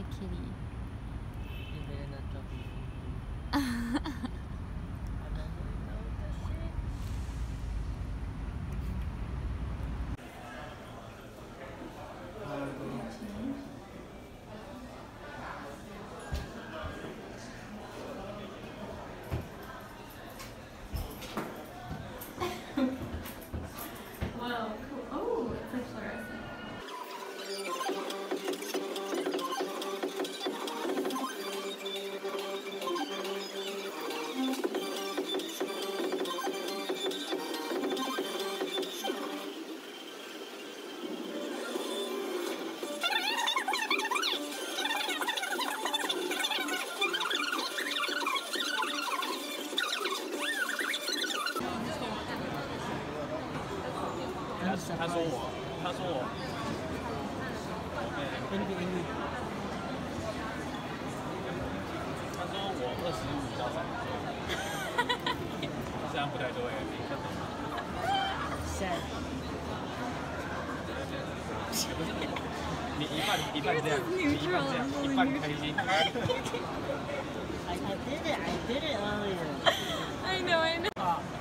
kitty. You better not drop me. Wow, cool. Oh, it's like fluorescent. 他说我他说我25到30岁，这样不太对。你一半这样，一半开心。 I did it earlier. I know.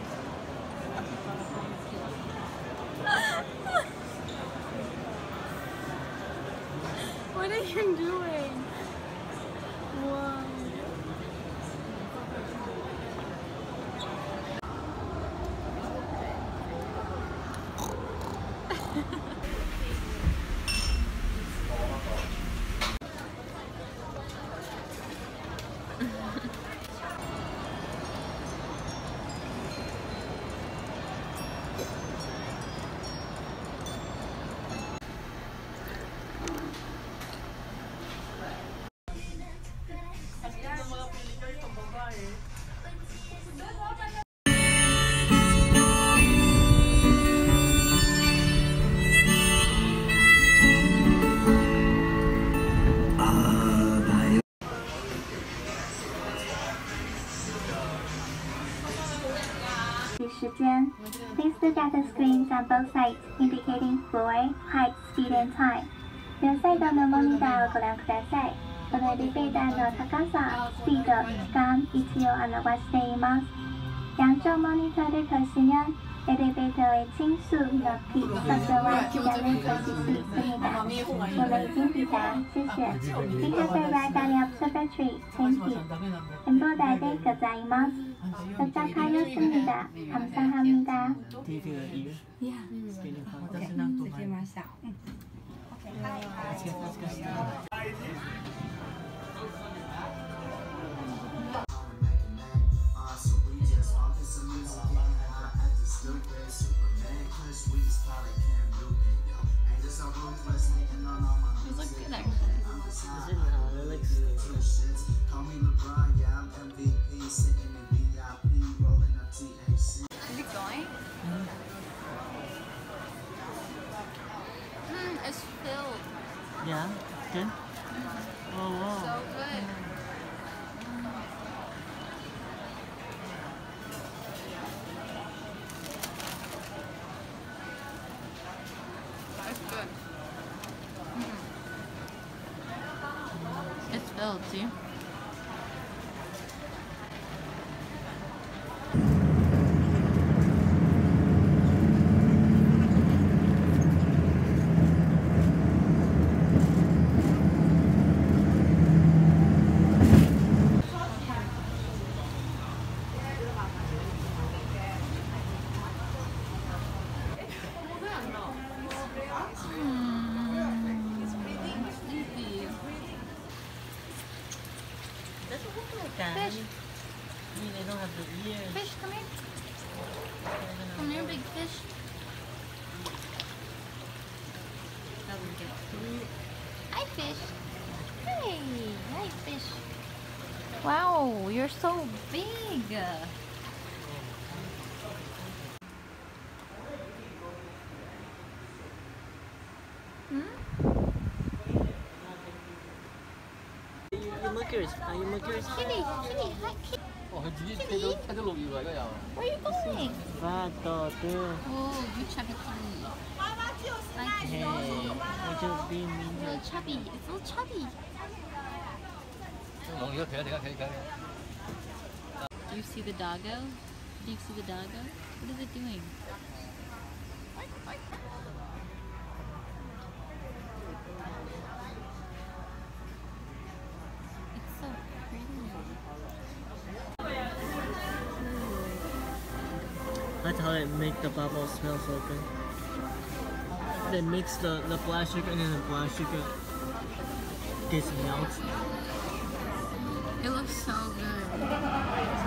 What are you doing? Wow. Please look at the screens on both sides indicating floor, height, speed, and time. 両サイドのモニターをご覧ください。このエレベーターの高さ、スピード、時間、位置を表しています。两种 monitor 可使用 elevator 倾速楼梯，到时候下面可指示思密达。我们已经抵达，谢谢。We have arrived at the observatory. Thank you. 행보다에 고자이마스. 도착하였습니다. 감사합니다. Do you feel your ear? Yeah. Spinning hard. Okay. Let's get started. These look good actually. It looks Is it going? It's filled. Yeah, good. Oh, wow. So good. It's good. It's filled, see? Doesn't look like that. Fish. I mean, they don't have the ears. Fish, come here. Come here, big fish. Hi, fish. Hey, hi, fish. Wow, you're so big. You muggers. Kitty, kitty, hi, kitty. Kitty. Where are you going? Vato, dude. Oh, you chubby kitty. Hi, kitty. Hey, we're just being mean. It's a little chubby. It's a little chubby. 龙鱼可以，你看可以。 Do you see the doggo? Do you see the doggo? What is it doing? It's so pretty. That's how they make the bubble smell so good. They mix the black sugar and then the black sugar gets melted. It looks so good.